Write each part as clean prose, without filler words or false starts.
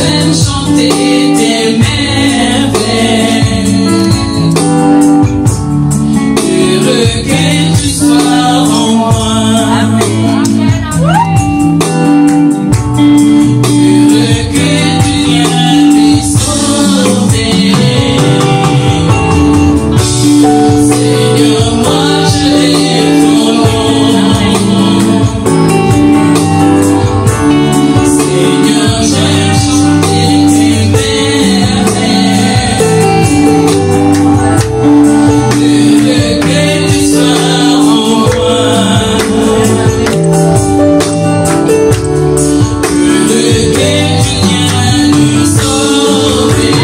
j'aime chanter tes merveilles. Heureux que tu sois en moi. Heureux que tu viennes me sauver. Seigneur, moi je lève ton nom. Seigneur, j'aime chanter tes merveilles. Heureux que tu sois en moi. Heureux que tu viennes nous sauver.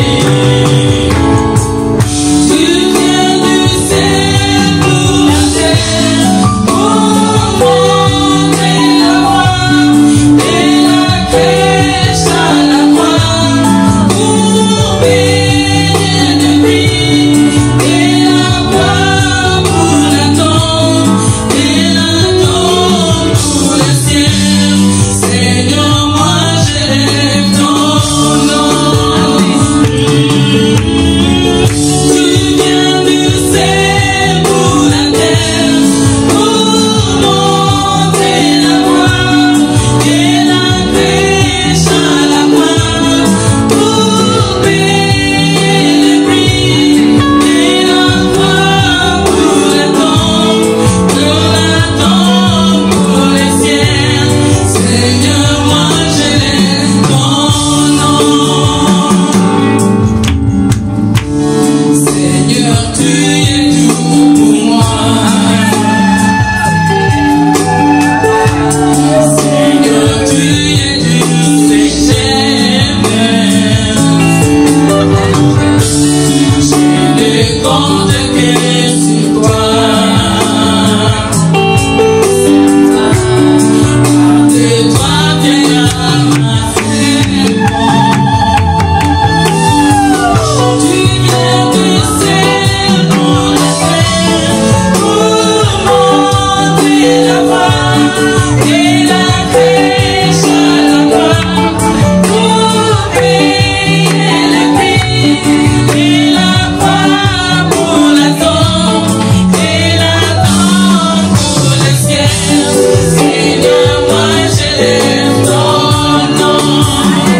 Tu viens du ciel pour la terre, pour montrer la voie et la crèche à la croix, pour bénir le prix et la croix pour la tombe et la tombe pour le ciel. Seigneur, moi je lève ton nom. Tu viens du ciel pour la terre, pour montrer la voie et la crèche à la croix, pour payer le prix et la croix pour la tombe pour le ciel. Seigneur, moi je lève ton nom. Seigneur, tu es tout pour moi. Seigneur, tu es tout ce que j'aime. Je ne compte que sur toi. De toi viendra ma fin. Tu viens du ciel pour la terre, pour montrer la voie et la crèche à la croix, pour payer le prix et la croix pour la tombe et la tombe pour le ciel. Seigneur, moi je lève ton nom.